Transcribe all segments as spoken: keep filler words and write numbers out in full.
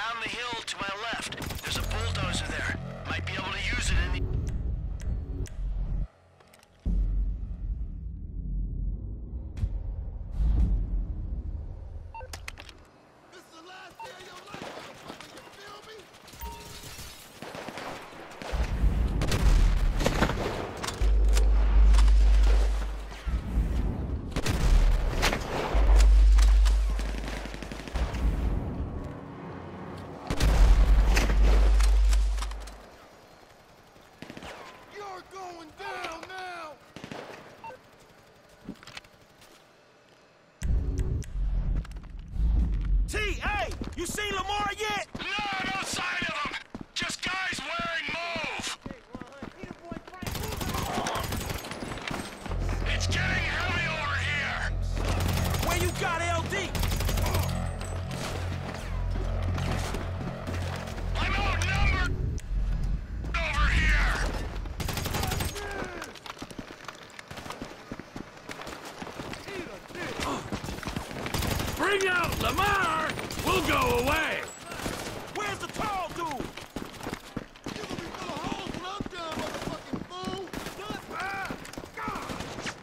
down the hill to my left. There's a bulldozer there. Might be able to use it in the... You seen Lamar yet? No, no sign of him! Just guys wearing mauve! It's getting heavy over here! Where you got L D? I'm outnumbered over here! Bring out Lamar! We'll go away! Where's the tall dude? You're gonna be full of holes when I'm done, motherfucking fool! Ah, God!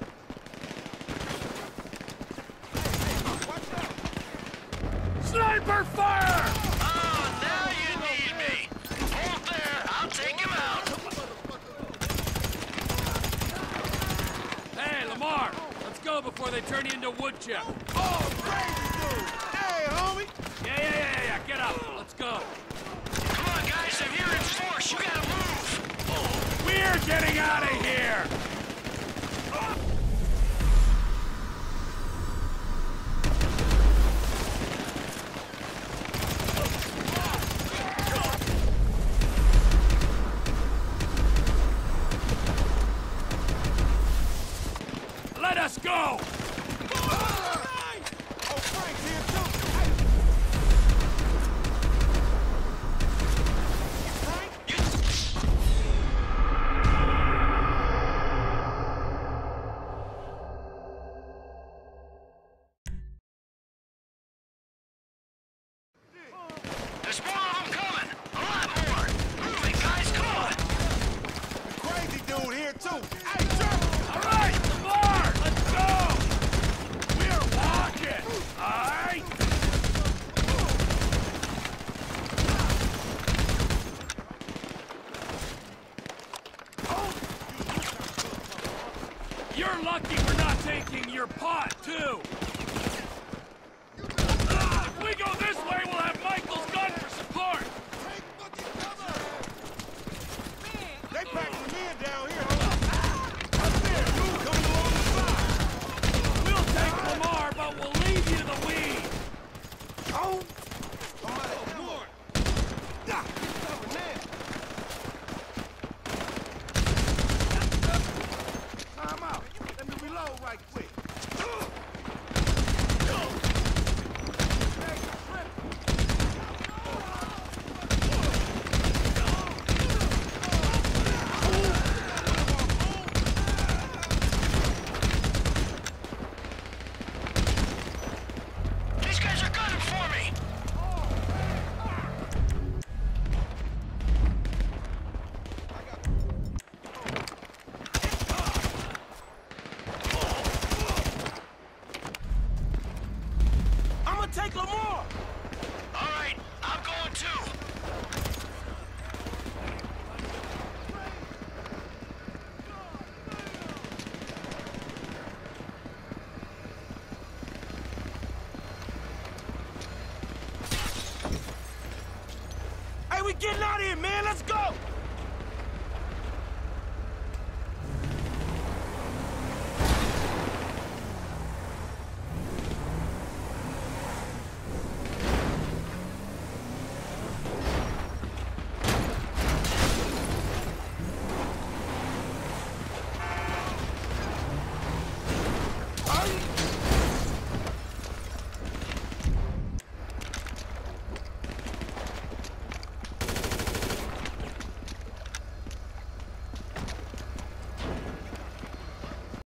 Watch out! Sniper fire! Oh, now you need me! Hold there, I'll take him out! Hey, Lamar! Let's go before they turn you into wood chip. Oh, crazy dude! Hey, homie! Yeah, yeah, yeah, yeah, get up. Let's go. Come on, guys, I'm here in force. You gotta move! We're getting out of here! Let us go! Oh, Frank's here too! There's more of them coming! A lot more! Move it, guys, come on! The crazy dude here too! Hey, Jerk! All right, Lamar! Let's go! We're walking! All right? You're lucky we're not taking your pot, too! If we go this way, we'll have Michael's gun for support! Take fucking cover! They packing them in down here. Up there, dude coming along the side. We'll take Lamar, but we'll leave you the weed! Oh! Oh, more! Ah, cover now. Time out. Let me reload right quick. These guys are gunning for me! I'm gonna take Lamar! All right, I'm going too! Hey, we getting out of here, man! Let's go!